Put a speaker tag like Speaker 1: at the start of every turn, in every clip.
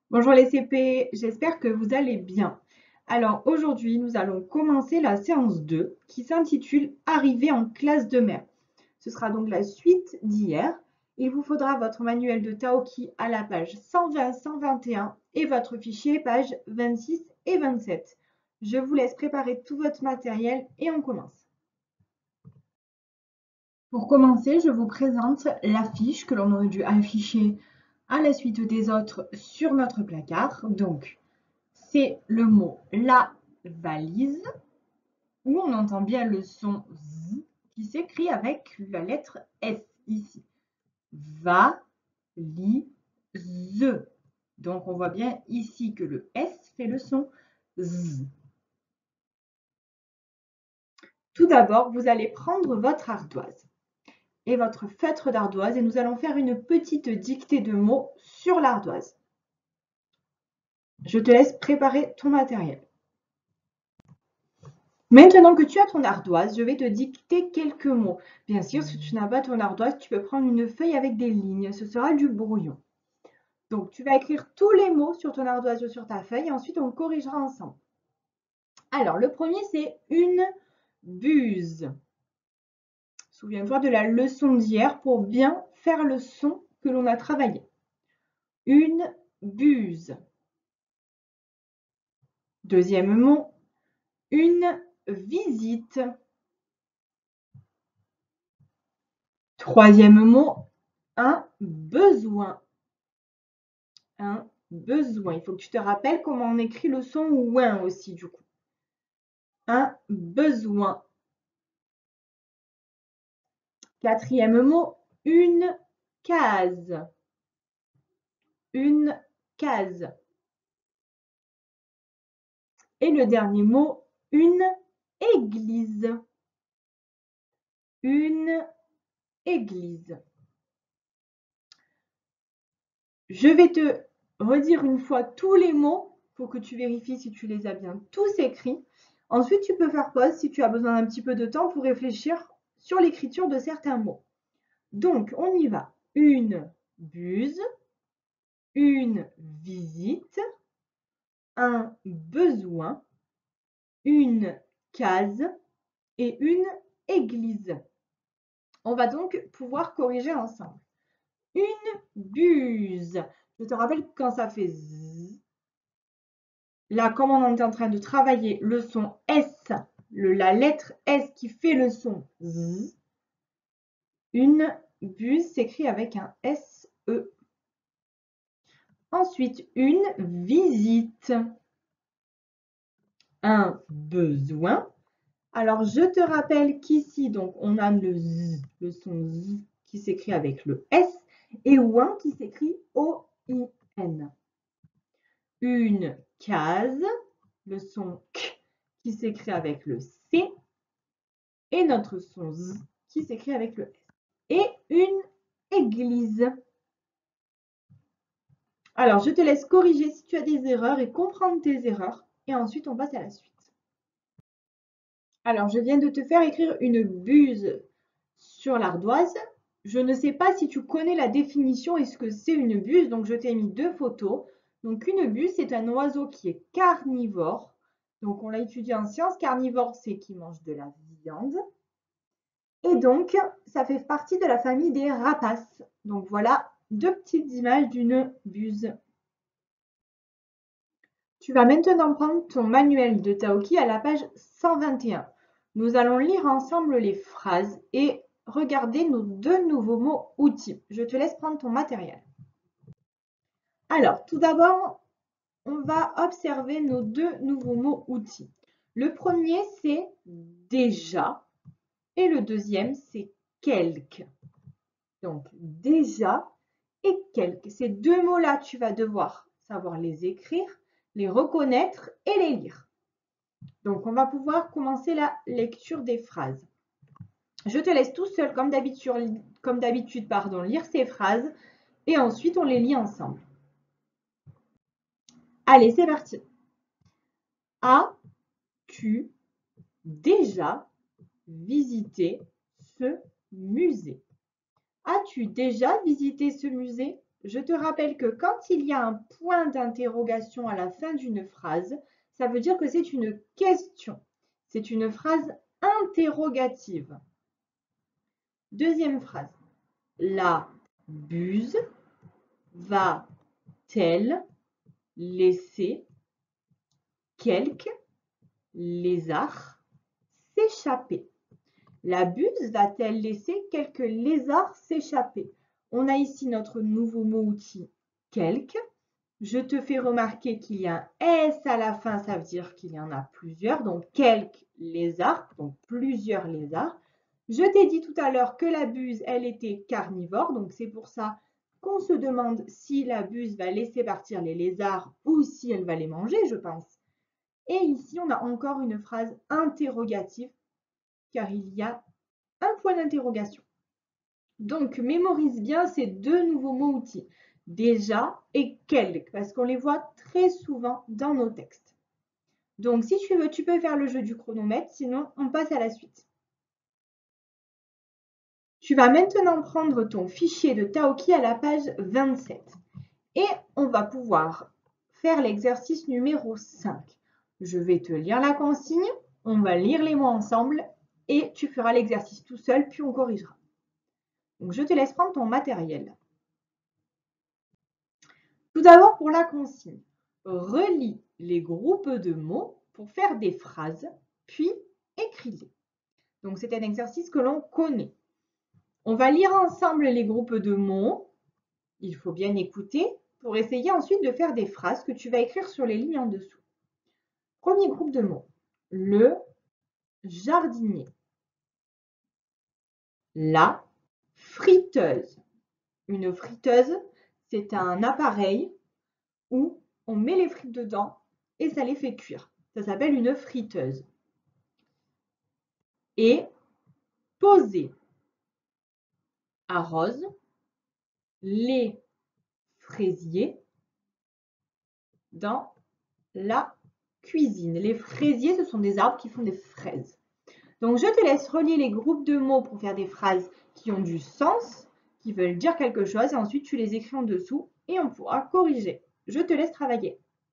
Speaker 1: Bonjour les CP, j'espère que vous allez bien. Alors aujourd'hui, nous allons commencer la séance 2 qui s'intitule Arrivée en classe de mer. Ce sera donc la suite d'hier. Il vous faudra votre manuel de Taoki à la page 120-121 et votre fichier page 26 et 27. Je vous laisse préparer tout votre matériel et on commence. Pour commencer, je vous présente la fiche que l'on aurait dû afficher à la suite des autres sur notre placard. Donc, c'est le mot la valise, où on entend bien le son Z qui s'écrit avec la lettre S ici. Va-li-ze. Donc on voit bien ici que le S fait le son Z. Tout d'abord, vous allez prendre votre ardoise et votre feutre d'ardoise et nous allons faire une petite dictée de mots sur l'ardoise. Je te laisse préparer ton matériel. Maintenant que tu as ton ardoise, je vais te dicter quelques mots. Bien sûr, si tu n'as pas ton ardoise, tu peux prendre une feuille avec des lignes. Ce sera du brouillon. Donc, tu vas écrire tous les mots sur ton ardoise ou sur ta feuille et ensuite on corrigera ensemble. Alors, le premier, c'est une buse. Souviens-toi de la leçon d'hier pour bien faire le son que l'on a travaillé. Une buse. Deuxième mot, une visite. Troisième mot, un besoin. Un besoin. Il faut que tu te rappelles comment on écrit le son ouin aussi, du coup. Un besoin. Quatrième mot, une case. Une case. Et le dernier mot, une église. Une église. Je vais te redire une fois tous les mots pour que tu vérifies si tu les as bien tous écrits. Ensuite, tu peux faire pause si tu as besoin d'un petit peu de temps pour réfléchir sur l'écriture de certains mots. Donc, on y va. Une buse, une visite, un besoin, une case et une église. On va donc pouvoir corriger ensemble. Une buse. Je te rappelle que quand ça fait Z, là, comme on est en train de travailler le son S, la lettre S qui fait le son Z, une buse s'écrit avec un S-E. Ensuite, une visite. Un besoin. Alors, je te rappelle qu'ici, donc, on a le Z, le son Z qui s'écrit avec le S et ouin qui s'écrit O-I-N. Une case, le son K qui s'écrit avec le C et notre son Z qui s'écrit avec le S. Et une église. Alors, je te laisse corriger si tu as des erreurs et comprendre tes erreurs. Et ensuite, on passe à la suite. Alors, je viens de te faire écrire une buse sur l'ardoise. Je ne sais pas si tu connais la définition et ce que c'est une buse, donc je t'ai mis deux photos. Donc, une buse, c'est un oiseau qui est carnivore. Donc, on l'a étudié en sciences. Carnivore, c'est qui mange de la viande. Et donc, ça fait partie de la famille des rapaces. Donc, voilà deux petites images d'une buse. Tu vas maintenant prendre ton manuel de Taoki à la page 121. Nous allons lire ensemble les phrases et regarder nos deux nouveaux mots outils. Je te laisse prendre ton matériel. Alors, tout d'abord, on va observer nos deux nouveaux mots outils. Le premier, c'est déjà et le deuxième, c'est quelque. Donc, déjà et quelque. Ces deux mots-là, tu vas devoir savoir les écrire, les reconnaître et les lire. Donc, on va pouvoir commencer la lecture des phrases. Je te laisse tout seul, comme d'habitude, lire ces phrases et ensuite on les lit ensemble. Allez, c'est parti. As-tu déjà visité ce musée? As-tu déjà visité ce musée? je te rappelle que quand il y a un point d'interrogation à la fin d'une phrase, ça veut dire que c'est une question. C'est une phrase interrogative. Deuxième phrase. La buse va-t-elle laisser quelques lézards s'échapper? La buse va-t-elle laisser quelques lézards s'échapper? On a ici notre nouveau mot-outil « quelques ». Je te fais remarquer qu'il y a un S à la fin, ça veut dire qu'il y en a plusieurs. Donc, quelques lézards, donc plusieurs lézards. Je t'ai dit tout à l'heure que la buse, elle était carnivore. Donc, c'est pour ça qu'on se demande si la buse va laisser partir les lézards ou si elle va les manger, je pense. Et ici, on a encore une phrase interrogative, car il y a un point d'interrogation. Donc, mémorise bien ces deux nouveaux mots-outils. Déjà et quelques, parce qu'on les voit très souvent dans nos textes. Donc, si tu veux, tu peux faire le jeu du chronomètre, sinon on passe à la suite. Tu vas maintenant prendre ton fichier de Taoki à la page 27 et on va pouvoir faire l'exercice numéro 5. Je vais te lire la consigne, on va lire les mots ensemble et tu feras l'exercice tout seul, puis on corrigera. Donc, je te laisse prendre ton matériel. Tout d'abord, pour la consigne, relis les groupes de mots pour faire des phrases, puis écris-les. Donc, c'est un exercice que l'on connaît. On va lire ensemble les groupes de mots. Il faut bien écouter pour essayer ensuite de faire des phrases que tu vas écrire sur les lignes en dessous. Premier groupe de mots, le jardinier. La friteuse. Une friteuse, c'est un appareil où on met les frites dedans et ça les fait cuire. Ça s'appelle une friteuse. Et poser, arrose, les fraisiers dans la cuisine. Les fraisiers, ce sont des arbres qui font des fraises. Donc, je te laisse relier les groupes de mots pour faire des phrases qui ont du sens, qui veulent dire quelque chose, et ensuite tu les écris en dessous et on pourra corriger. Je te laisse travailler.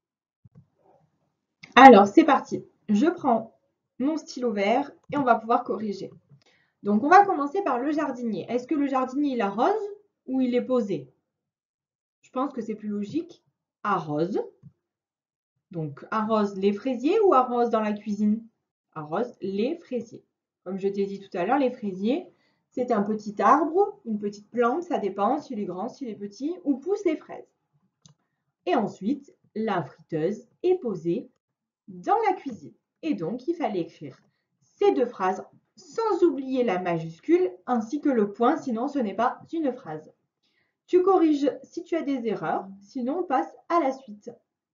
Speaker 1: Alors, c'est parti. Je prends mon stylo vert et on va pouvoir corriger. Donc, on va commencer par le jardinier. Est-ce que le jardinier, il arrose ou il est posé? Je pense que c'est plus logique. Arrose. Donc, arrose les fraisiers ou arrose dans la cuisine? Arrose les fraisiers. Comme je t'ai dit tout à l'heure, les fraisiers, c'est un petit arbre, une petite plante, ça dépend s'il est grand, s'il est petit, où poussent les fraises. Et ensuite, la friteuse est posée dans la cuisine. Et donc, il fallait écrire ces deux phrases sans oublier la majuscule ainsi que le point, sinon ce n'est pas une phrase. Tu corriges si tu as des erreurs, sinon on passe à la suite.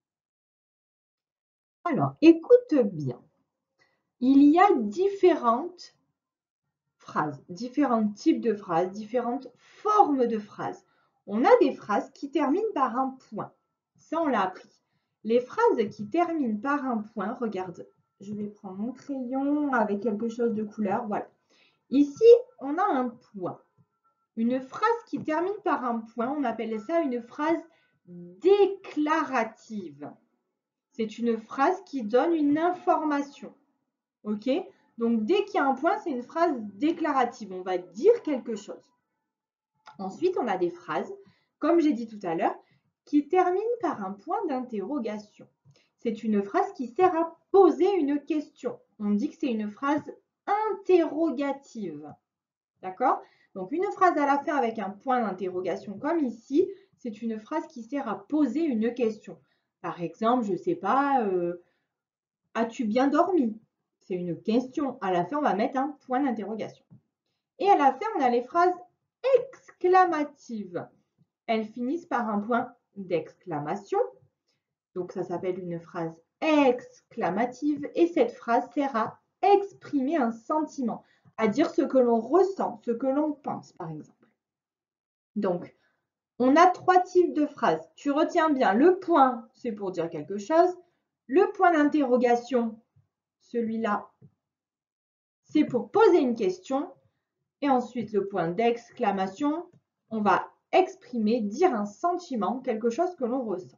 Speaker 1: Alors, écoute bien. Il y a différentes phrases, différents types de phrases, différentes formes de phrases. On a des phrases qui terminent par un point. Ça, on l'a appris. Les phrases qui terminent par un point, regarde, je vais prendre mon crayon avec quelque chose de couleur, voilà. Ici, on a un point. Une phrase qui termine par un point, on appelle ça une phrase déclarative. C'est une phrase qui donne une information. OK? Donc, dès qu'il y a un point, c'est une phrase déclarative. On va dire quelque chose. Ensuite, on a des phrases, comme j'ai dit tout à l'heure, qui terminent par un point d'interrogation. C'est une phrase qui sert à poser une question. On dit que c'est une phrase interrogative. D'accord? Donc, une phrase à la fin avec un point d'interrogation comme ici, c'est une phrase qui sert à poser une question. Par exemple, je ne sais pas, as-tu bien dormi? C'est une question. À la fin, on va mettre un point d'interrogation. Et à la fin, on a les phrases exclamatives. Elles finissent par un point d'exclamation. Donc, ça s'appelle une phrase exclamative. Et cette phrase sert à exprimer un sentiment, à dire ce que l'on ressent, ce que l'on pense, par exemple. Donc, on a trois types de phrases. Tu retiens bien, le point, c'est pour dire quelque chose. Le point d'interrogation, celui-là, c'est pour poser une question. Et ensuite, le point d'exclamation, on va exprimer, dire un sentiment, quelque chose que l'on ressent.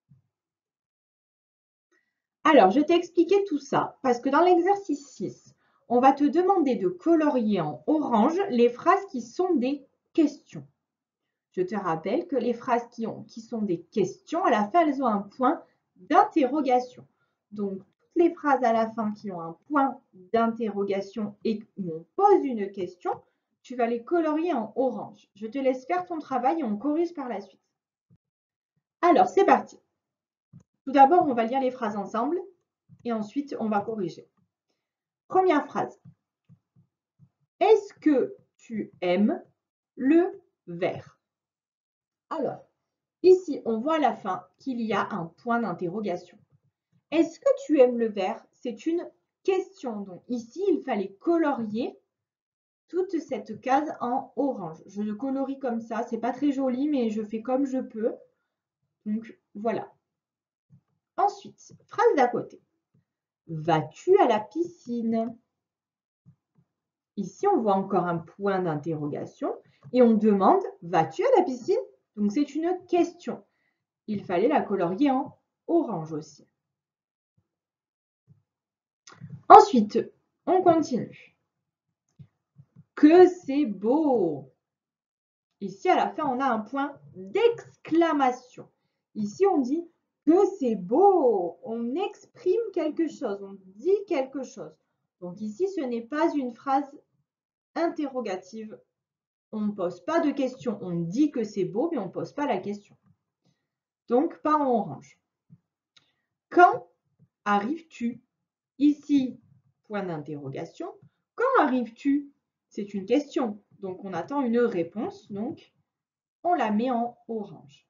Speaker 1: Alors, je t'ai expliqué tout ça parce que dans l'exercice 6, on va te demander de colorier en orange les phrases qui sont des questions. Je te rappelle que les phrases qui sont des questions, à la fin, elles ont un point d'interrogation. Donc, toutes les phrases à la fin qui ont un point d'interrogation et où on pose une question, tu vas les colorier en orange. Je te laisse faire ton travail et on corrige par la suite. Alors, c'est parti. Tout d'abord, on va lire les phrases ensemble et ensuite, on va corriger. Première phrase. Est-ce que tu aimes le vert? Alors, ici, on voit à la fin qu'il y a un point d'interrogation. Est-ce que tu aimes le vert? C'est une question. Donc ici, il fallait colorier toute cette case en orange. Je le colorie comme ça. C'est pas très joli, mais je fais comme je peux. Donc voilà. Ensuite, phrase d'à côté. Vas-tu à la piscine? Ici, on voit encore un point d'interrogation et on demande, vas-tu à la piscine? Donc c'est une question. Il fallait la colorier en orange aussi. Ensuite, on continue. Que c'est beau! Ici, à la fin, on a un point d'exclamation. Ici, on dit que c'est beau. On exprime quelque chose, on dit quelque chose. Donc ici, ce n'est pas une phrase interrogative. On ne pose pas de question. On dit que c'est beau, mais on ne pose pas la question. Donc, pas en orange. Quand arrives-tu? Ici, point d'interrogation. Quand arrives-tu? C'est une question. Donc, on attend une réponse. Donc, on la met en orange.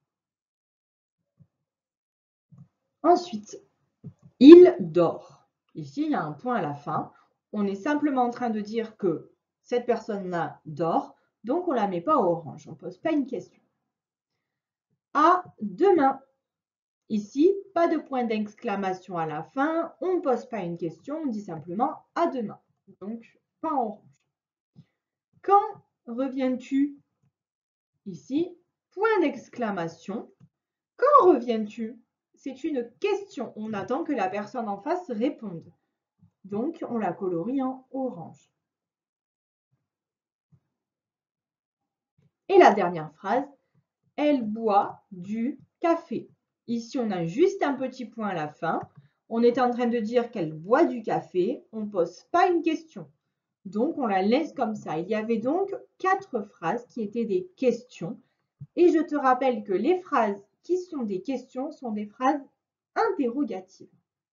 Speaker 1: Ensuite, il dort. Ici, il y a un point à la fin. On est simplement en train de dire que cette personne-là dort. Donc, on ne la met pas en orange. On ne pose pas une question. À demain. Ici, pas de point d'exclamation à la fin. On ne pose pas une question. On dit simplement à demain. Donc, pas en orange. Quand reviens-tu? Ici, point d'exclamation. Quand reviens-tu? C'est une question. On attend que la personne en face réponde. Donc, on la colorie en orange. Et la dernière phrase, elle boit du café. Ici, on a juste un petit point à la fin. On est en train de dire qu'elle boit du café. On ne pose pas une question. Donc, on la laisse comme ça. Il y avait donc 4 phrases qui étaient des questions. Et je te rappelle que les phrases qui sont des questions sont des phrases interrogatives.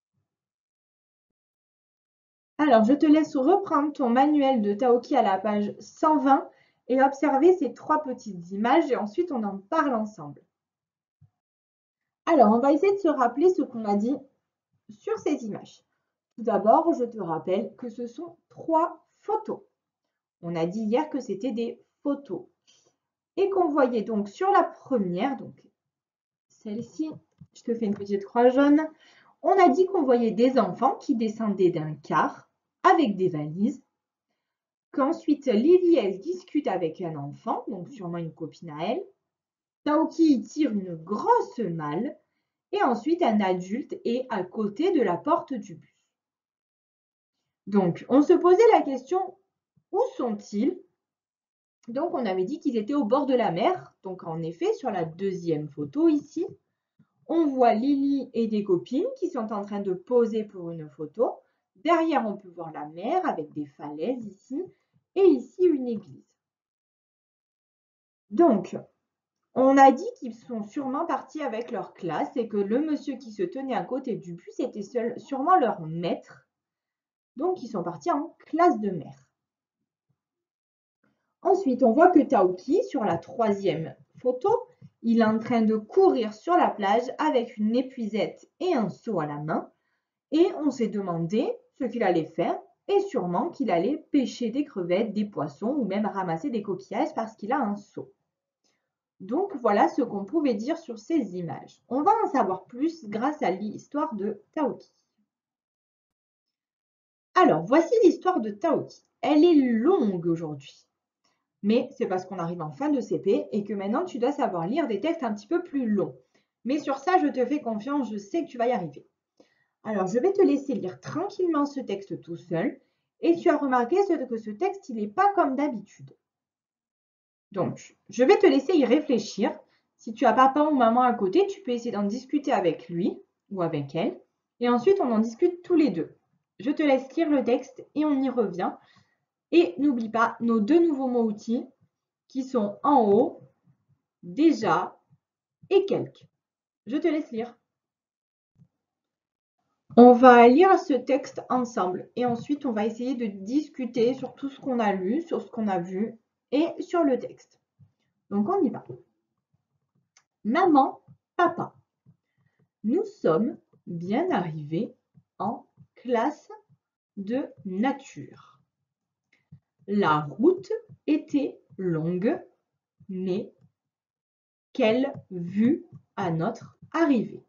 Speaker 1: Alors, je te laisse reprendre ton manuel de Taoki à la page 120 et observer ces 3 petites images et ensuite on en parle ensemble. Alors, on va essayer de se rappeler ce qu'on a dit sur ces images. Tout d'abord, je te rappelle que ce sont 3 photos. On a dit hier que c'était des photos. Et qu'on voyait donc sur la première, donc celle-ci, je te fais une petite croix jaune, on a dit qu'on voyait des enfants qui descendaient d'un car avec des valises, qu'ensuite Lily, elle discute avec un enfant, donc sûrement une copine à elle, Taoki tire une grosse malle, et ensuite un adulte est à côté de la porte du bus. Donc, on se posait la question, où sont-ils? Donc, on avait dit qu'ils étaient au bord de la mer. Donc, en effet, sur la deuxième photo ici, on voit Lily et des copines qui sont en train de poser pour une photo. Derrière, on peut voir la mer avec des falaises ici. Et ici, une église. Donc, on a dit qu'ils sont sûrement partis avec leur classe et que le monsieur qui se tenait à côté du bus était sûrement leur maître. Donc, ils sont partis en classe de mer. Ensuite, on voit que Taoki, sur la troisième photo, il est en train de courir sur la plage avec une épuisette et un seau à la main. Et on s'est demandé ce qu'il allait faire et sûrement qu'il allait pêcher des crevettes, des poissons ou même ramasser des coquillages parce qu'il a un seau. Donc voilà ce qu'on pouvait dire sur ces images. On va en savoir plus grâce à l'histoire de Taoki. Alors, voici l'histoire de Taoki. Elle est longue aujourd'hui. Mais c'est parce qu'on arrive en fin de CP et que maintenant tu dois savoir lire des textes un petit peu plus longs. Mais sur ça, je te fais confiance, je sais que tu vas y arriver. Alors, je vais te laisser lire tranquillement ce texte tout seul. Et tu as remarqué que ce texte, il n'est pas comme d'habitude. Donc, je vais te laisser y réfléchir. Si tu as papa ou maman à côté, tu peux essayer d'en discuter avec lui ou avec elle. Et ensuite, on en discute tous les deux. Je te laisse lire le texte et on y revient. Et n'oublie pas nos 2 nouveaux mots-outils qui sont en haut, déjà et quelques. Je te laisse lire. On va lire ce texte ensemble et ensuite on va essayer de discuter sur tout ce qu'on a lu, sur ce qu'on a vu et sur le texte. Donc on y va. Maman, papa, nous sommes bien arrivés en classe de nature. La route était longue, mais quelle vue à notre arrivée.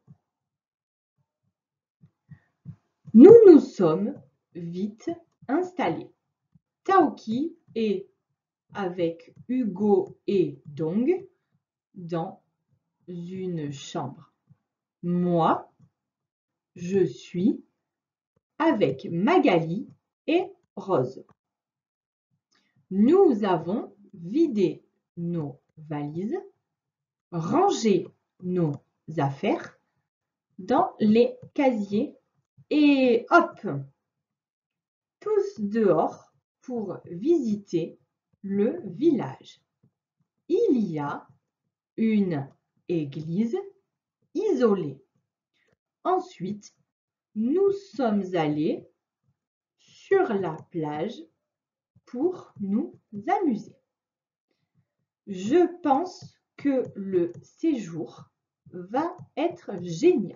Speaker 1: Nous nous sommes vite installés. Taoki est avec Hugo et Dong dans une chambre. Moi, je suis avec Magali et Rose. Nous avons vidé nos valises, rangé nos affaires dans les casiers et hop, tous dehors pour visiter le village. Il y a une église isolée. Ensuite, nous sommes allés sur la plage pour nous amuser. Je pense que le séjour va être génial.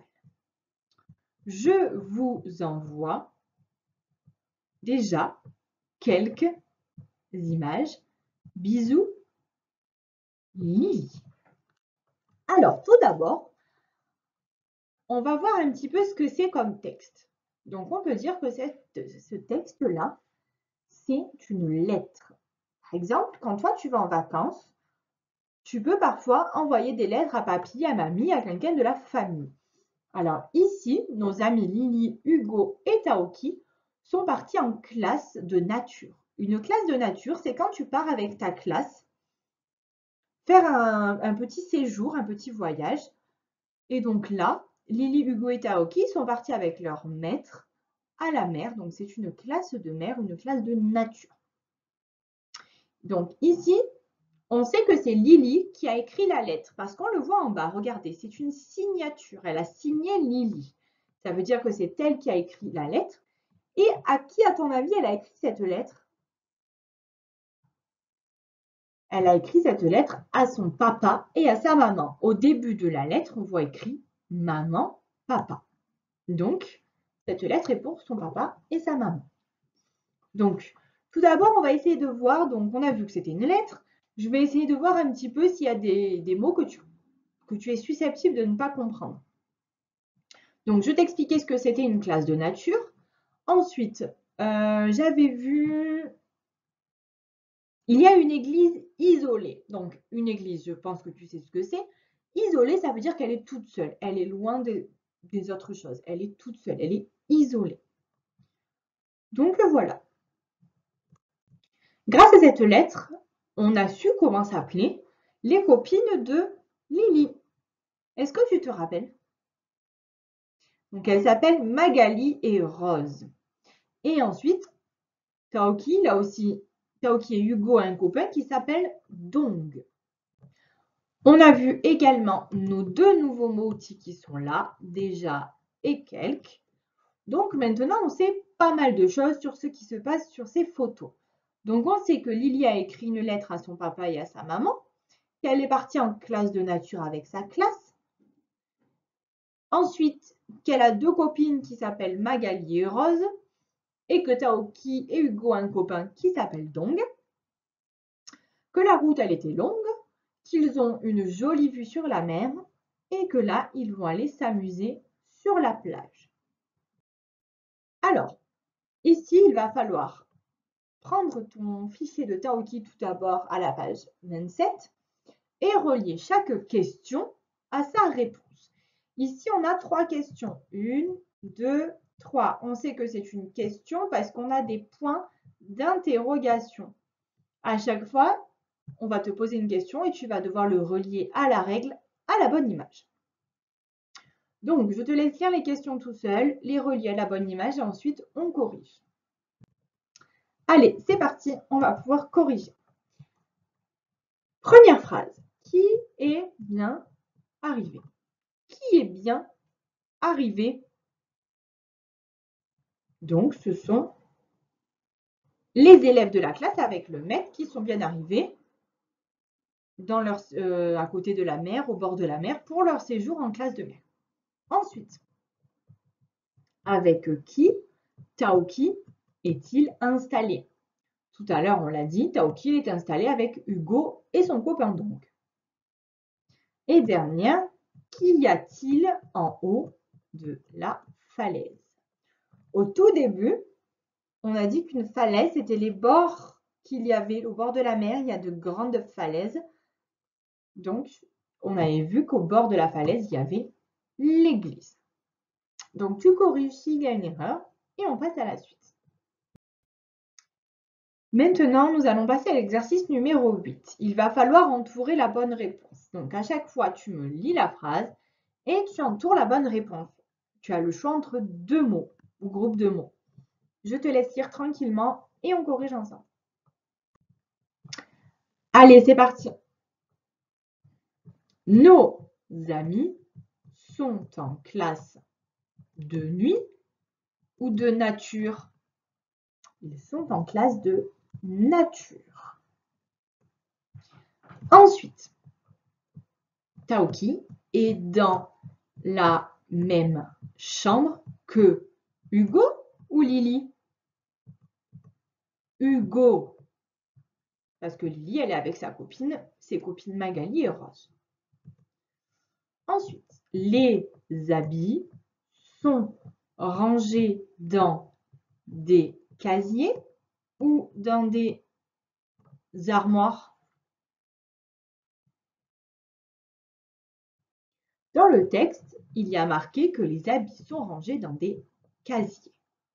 Speaker 1: Je vous envoie déjà quelques images. Bisous, Lily. Alors, tout d'abord, on va voir un petit peu ce que c'est comme texte. Donc, on peut dire que ce texte-là, c'est une lettre. Par exemple, quand toi, tu vas en vacances, tu peux parfois envoyer des lettres à papy, à mamie, à quelqu'un de la famille. Alors ici, nos amis Lily, Hugo et Taoki sont partis en classe de nature. Une classe de nature, c'est quand tu pars avec ta classe faire un petit séjour, un petit voyage. Et donc là, Lily, Hugo et Taoki sont partis avec leur maître à la mer. Donc c'est une classe de mer, une classe de nature. Donc ici, on sait que c'est Lily qui a écrit la lettre parce qu'on le voit en bas. Regardez, c'est une signature. Elle a signé Lily. Ça veut dire que c'est elle qui a écrit la lettre. Et à qui, à ton avis, elle a écrit cette lettre? Elle a écrit cette lettre à son papa et à sa maman. Au début de la lettre, on voit écrit maman, papa. Donc, cette lettre est pour son papa et sa maman. Donc, tout d'abord, on va essayer de voir. Donc, on a vu que c'était une lettre. Je vais essayer de voir un petit peu s'il y a des mots que tu es susceptible de ne pas comprendre. Donc, je t'expliquais ce que c'était une classe de nature. Ensuite, j'avais vu, il y a une église isolée. Donc, une église, je pense que tu sais ce que c'est. Isolée, ça veut dire qu'elle est toute seule. Elle est loin des autres choses. Elle est toute seule. Elle est isolée. Donc, voilà. Grâce à cette lettre, on a su comment s'appeler les copines de Lily. Est-ce que tu te rappelles? Donc, elles s'appellent Magali et Rose. Et ensuite, Taoki, là aussi, Taoki et Hugo a un copain qui s'appelle Dong. On a vu également nos 2 nouveaux mots-outils qui sont là, déjà et quelques. Donc maintenant, on sait pas mal de choses sur ce qui se passe sur ces photos. Donc on sait que Lily a écrit une lettre à son papa et à sa maman, qu'elle est partie en classe de nature avec sa classe. Ensuite, qu'elle a 2 copines qui s'appellent Magali et Rose, et que Taoki et Hugo ont un copain qui s'appelle Dong. Que la route, elle était longue, qu'ils ont une jolie vue sur la mer et que là, ils vont aller s'amuser sur la plage. Alors, ici, il va falloir prendre ton fichier de Taoki tout d'abord à la page 27 et relier chaque question à sa réponse. Ici, on a 3 questions. 1, 2, 3. On sait que c'est une question parce qu'on a des points d'interrogation. À chaque fois, on va te poser une question et tu vas devoir le relier à la règle, à la bonne image. Donc, je te laisse lire les questions tout seul, les relier à la bonne image et ensuite on corrige. Allez, c'est parti, on va pouvoir corriger. Première phrase. Qui est bien arrivé? Qui est bien arrivé? Donc, ce sont les élèves de la classe avec le maître qui sont bien arrivés à côté de la mer, au bord de la mer, pour leur séjour en classe de mer. Ensuite, avec qui Taoki est-il installé? Tout à l'heure, on l'a dit, Taoki est installé avec Hugo et son copain donc. Et dernière, qu'y a-t-il en haut de la falaise? Au tout début, on a dit qu'une falaise, c'était les bords qu'il y avait au bord de la mer. Il y a de grandes falaises. Donc, on avait vu qu'au bord de la falaise, il y avait l'église. Donc, tu corriges s'il y a une erreur et on passe à la suite. Maintenant, nous allons passer à l'exercice numéro 8. Il va falloir entourer la bonne réponse. Donc, à chaque fois, tu me lis la phrase et tu entoures la bonne réponse. Tu as le choix entre 2 mots ou groupes de mots. Je te laisse lire tranquillement et on corrige ensemble. Allez, c'est parti. Nos amis sont en classe de nuit ou de nature? Ils sont en classe de nature. Ensuite, Taoki est dans la même chambre que Hugo ou Lily? Hugo, parce que Lily, elle est avec ses copines Magali et Rose. Ensuite, les habits sont rangés dans des casiers ou dans des armoires? Dans le texte, il y a marqué que les habits sont rangés dans des casiers.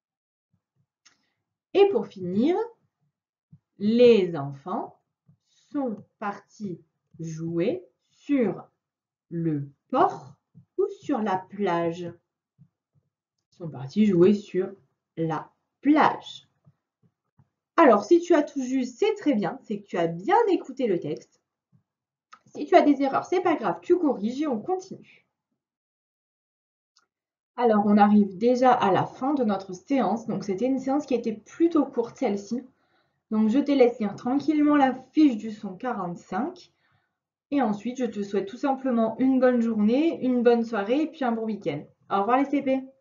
Speaker 1: Et pour finir, les enfants sont partis jouer sur le port ou sur la plage? Ils sont partis jouer sur la plage. Alors, si tu as tout juste, c'est très bien, c'est que tu as bien écouté le texte. Si tu as des erreurs, c'est pas grave, tu corriges et on continue. Alors, on arrive déjà à la fin de notre séance. Donc, c'était une séance qui était plutôt courte, celle-ci. Donc, je te laisse lire tranquillement la fiche du son 45. Et ensuite, je te souhaite tout simplement une bonne journée, une bonne soirée et puis un bon week-end. Au revoir les CP!